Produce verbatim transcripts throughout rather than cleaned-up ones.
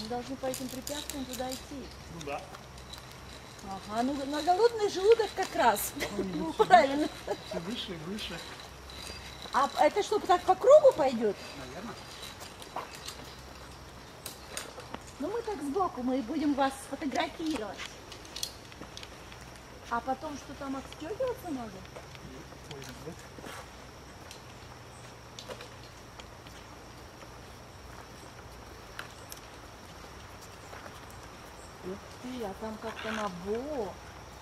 должны по этим препятствиям туда идти. Ну да. Ага, ну на голодный желудок как раз. Ну, правильно. Все выше и выше. А это что, так по кругу пойдет? Наверное. Ну мы так сбоку, мы будем вас сфотографировать. А потом что там отстегиваться надо? Ух ты, а там как-то набор.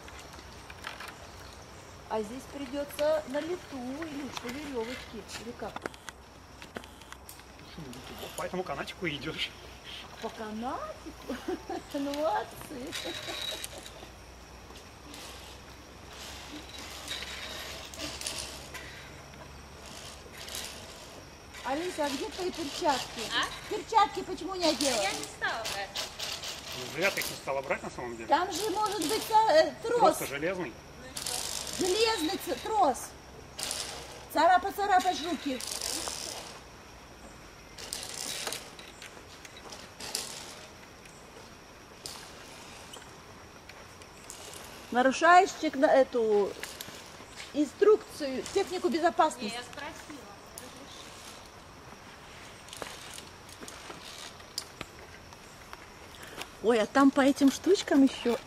А здесь придется на лету или по веревочке, или как? По этому канатику идешь. По канатику? Ну, молодцы. Алиса, а где твои перчатки? А? Перчатки почему не одела? Я не стала брать. Ну, зря ты их не стала брать на самом деле. Там же может быть э, трос. Просто железный. Железный трос. Царапа, царапаешь руки. Нарушаешь эту инструкцию, технику безопасности. Не, я спросила. Ой, а там по этим штучкам еще.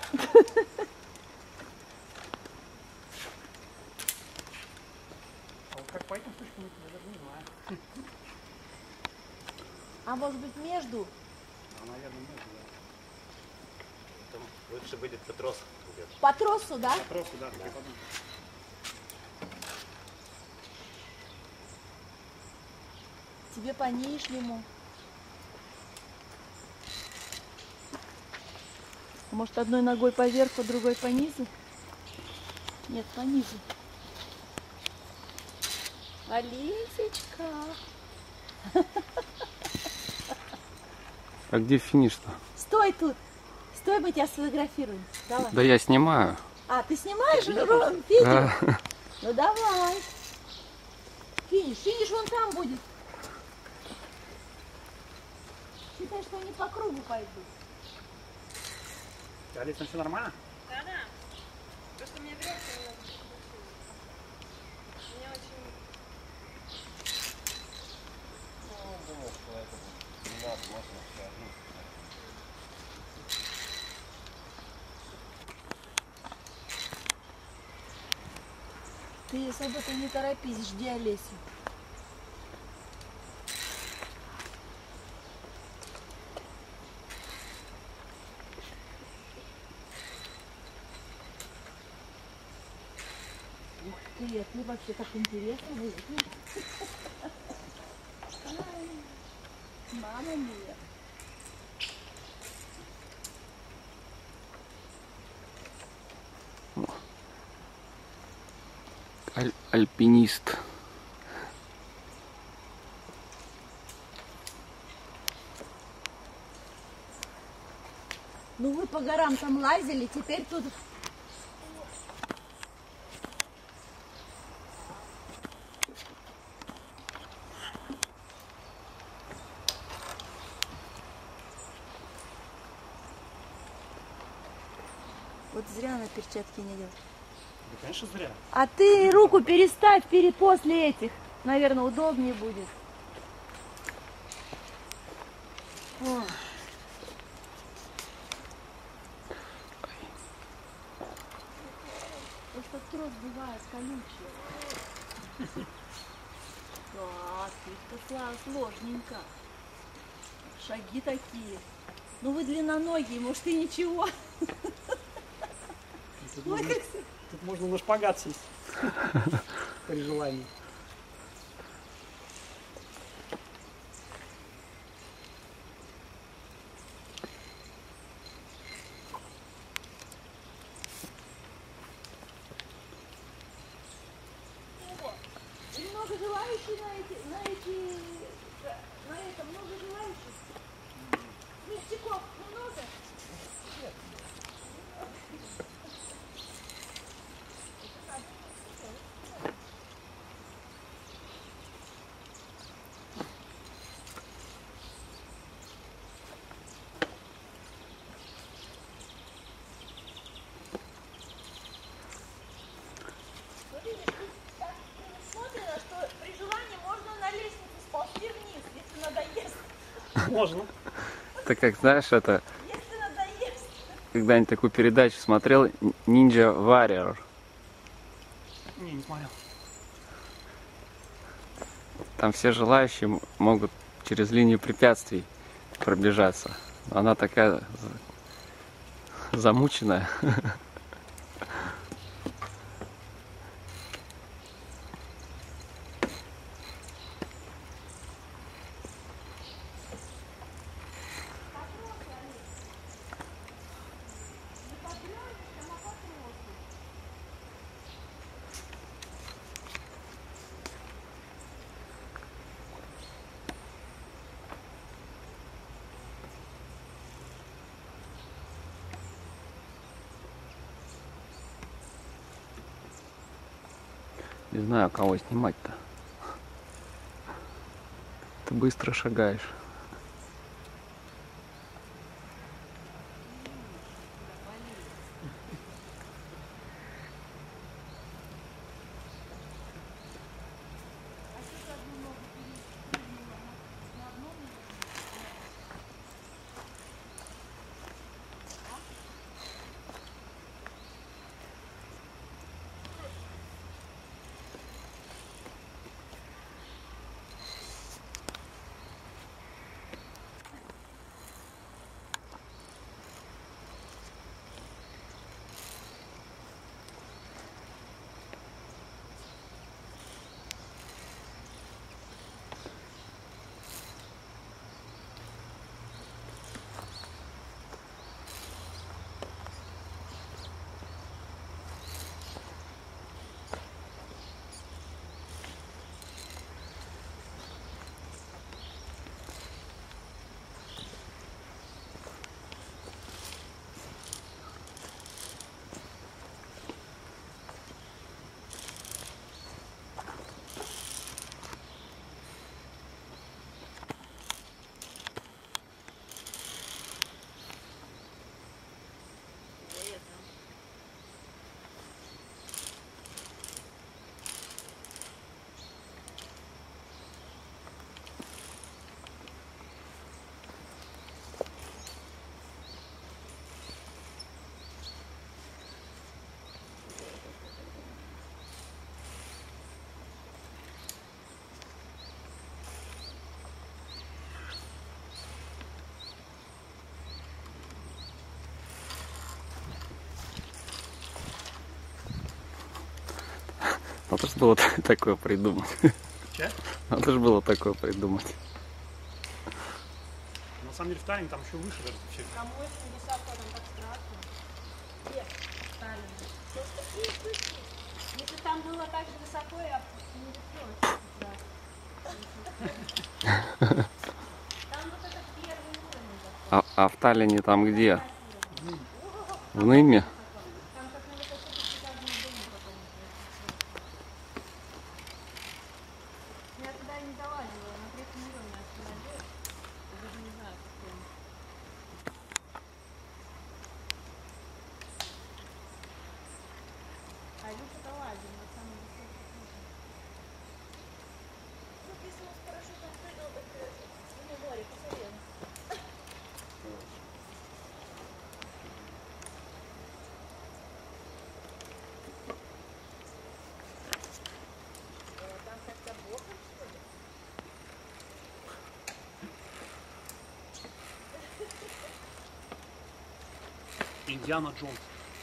А вот как по этим штучкам, я даже не знаю. А может быть между? А, наверное, можно, да. Там лучше будет по тросу. По тросу, да? По тросу, да, так и подумал. Тебе по нижнему. Может, одной ногой поверху, другой по низу? Нет, по низу. Алисечка. А где финиш-то? Стой тут. Стой, мы тебя сфотографируем. Давай. Да я снимаю. А, ты снимаешь видео? Да. Ну давай. Финиш. Финиш вон там будет. Считай, что они по кругу пойдут. Алиса, все нормально? Да, да. Просто мне веревка немного прикрутила. Мне очень... Ну, думаю, что это не надо, можно все одну. Ты особо-то не торопись, жди Олесю. Ух ты, а ты вообще так интересно выглядишь. Мама мия. Аль альпинист. Ну вы по горам там лазили, теперь тут... Вот зря на перчатки не делать. Да, конечно, зря. А ты руку переставь перед после этих. Наверное, удобнее будет. Ой. Просто трос бывает колючий. Да, ты-то сложненько. Шаги такие. Ну вы длинноногие, может и ничего. Тут, можно, тут можно на шпагат сесть. При желании. Много желающих на эти, на эти, на это много желающих. Ништяков много? Нет. Можно. Ты как знаешь, это... Когда-нибудь такую передачу смотрел Ninja Warrior. Не, не смотрел. Там все желающие м- могут через линию препятствий пробежаться. Она такая за- замученная. Не знаю, кого снимать-то. Ты быстро шагаешь. Надо же было такое придумать. Че? Надо же было такое придумать. На самом деле в Таллине там еще выше даже все. Там очень высоко, там так страшно. Где? Сталин. Просто и если там было так же высоко, я не летела. Там вот этот первый уровень. А, а в Таллине там где? В Нымме? Там как на высоте пятиэтажный дом потом. Я туда и не залазила, на третьем уровне остановилась. Я даже не знаю, как я. А Люша-то лазил на самом высоком уровне. Ну, если он с парашютом прыгал, так в море посмотрел. Там как-то боком, что ли? Индиана Джонс.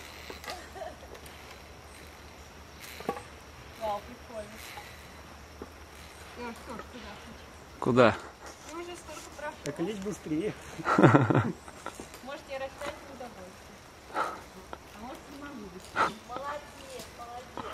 Вау, прикольно. Ну что, куда? Куда? Ну, уже столько прошел. Так лезь быстрее. Может, я растянуть удовольствие. А может, не могу быть. Молодец, молодец.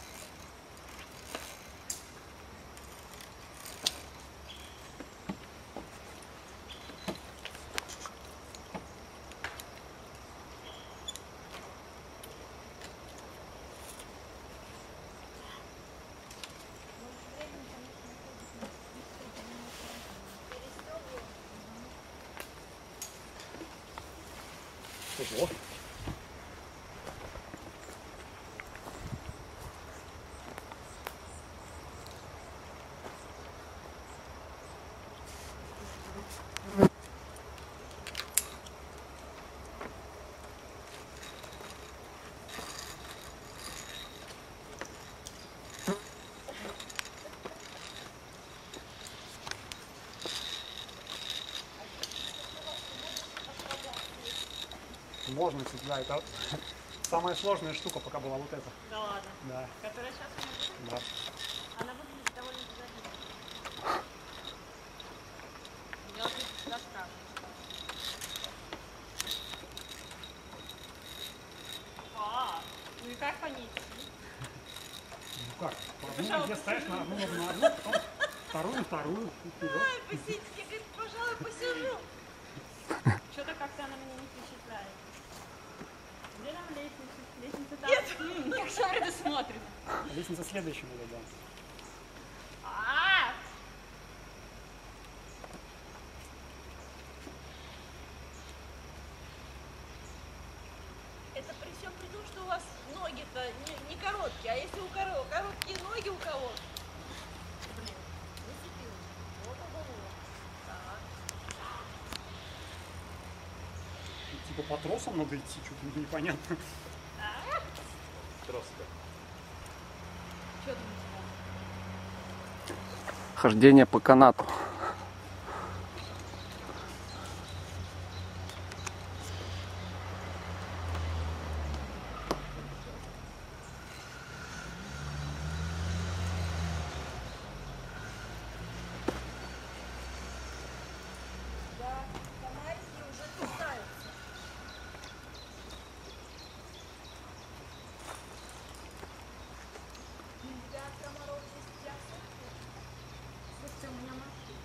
Ого. Можно, кстати, да, это самая сложная штука пока была вот эта. Да ладно. Да, Которая сейчас у меня да. она выглядит довольно безобидно. Я вот это всегда спрашиваю. А, ну и как по ней идти? Ну как, по одну где ставишь на одну ногу на одну, потом вторую, на вторую, и вперед. Ай, посидите, я, говорит, пожалуй, посижу. Что-то как-то она меня не впечатляет. Где нам лестница? Лестница там? Нет, как все предусмотрено. Лестница следующая будет, да. А, Это при всем при том, что у вас ноги-то не, не короткие, а если у коров короткие ноги у кого? Блин, зацепилась. Вот, вот, вот. Так. Типа по тросам надо идти, что-то непонятно. Просто. что ты называешь? Хождение по канату. Да, фонарики уже кусаются. Для комаров здесь тяжко. Слушайте, у меня машина.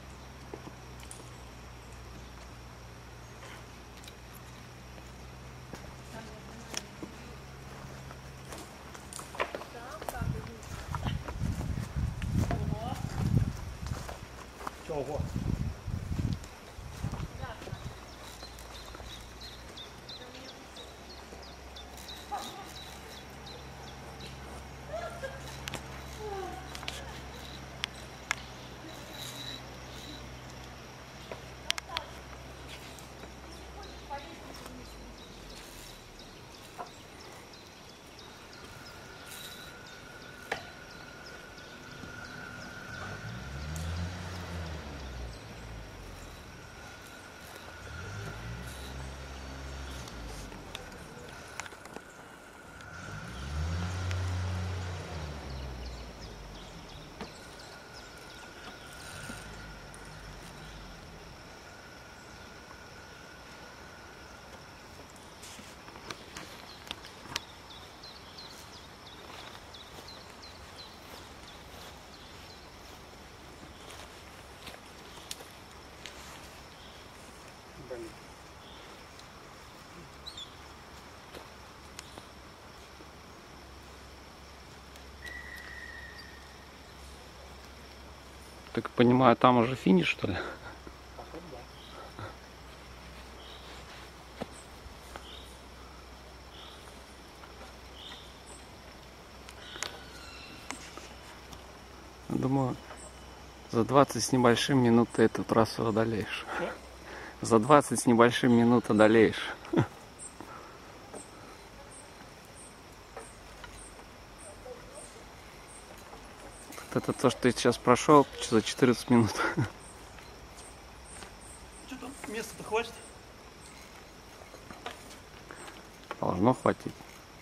Там как идут. Ого. Чего? Блин. Так понимаю, там уже финиш, что ли? Походу, да. Думаю, за двадцать с небольшим минут ты эту трассу одолеешь. Что? За двадцать с небольшим минут одолеешь. Это то, что ты сейчас прошел за четырнадцать минут. Что там, места-то хватит? Должно хватить.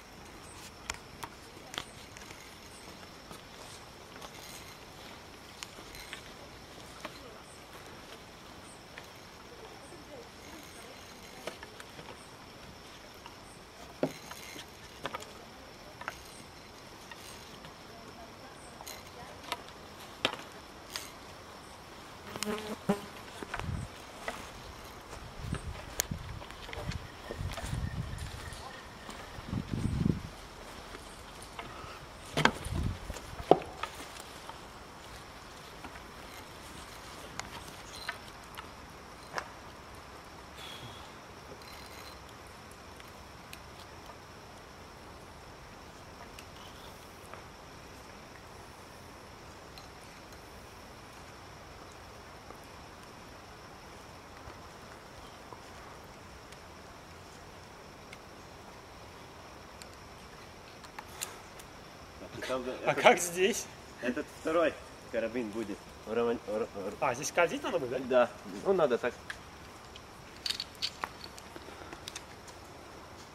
Там, А этот, как здесь? этот второй карабин будет. Роман- р- р- А, здесь скользить надо будет, да? Да, ну надо так.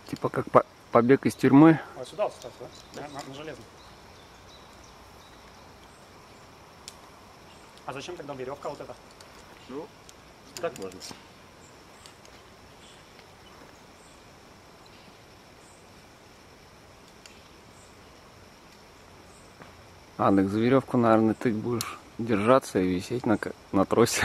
Типа как по- побег из тюрьмы. Вот сюда вот ставь, да? На, на, на железный. А зачем тогда веревка вот эта? Ну, так можно. А, так за веревку, наверное, ты будешь держаться и висеть на, ка- на тросе.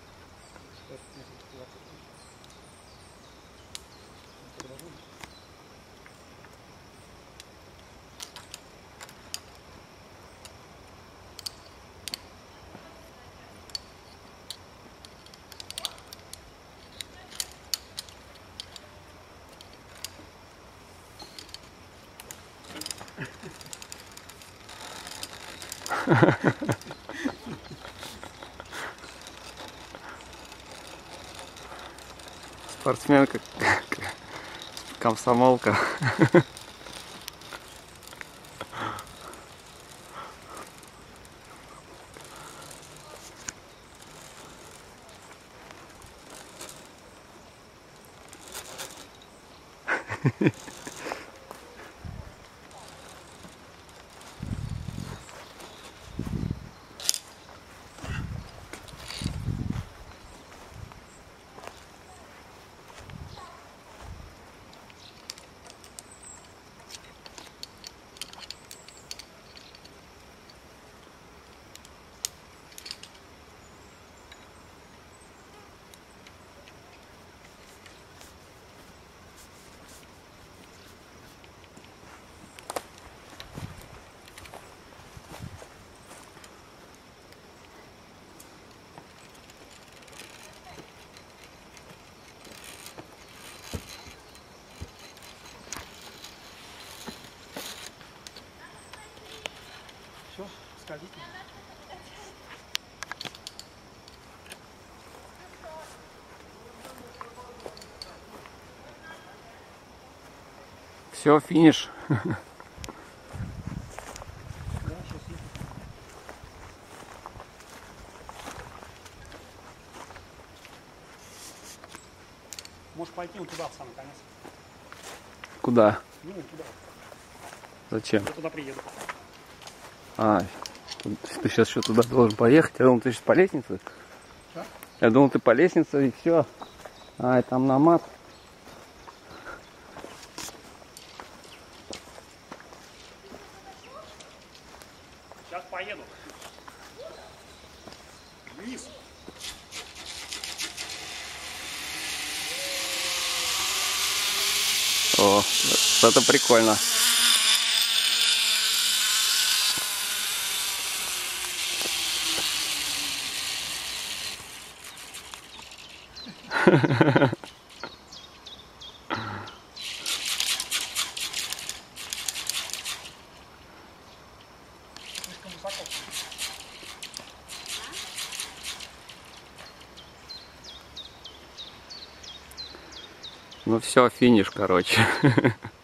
Спортсменка, комсомолка. Все, скользите. Все, финиш. Да, сейчас есть. Можешь пойти вот туда, в самый конец. Куда? Ну, туда. Зачем? Я туда приеду. А, ты сейчас еще туда должен поехать? Я думал, ты сейчас по лестнице. Да? Я думал, ты по лестнице и все. А, и там намат. Сейчас поеду. Вниз. О, это прикольно. Слишком высоко. Ну все, финиш, короче.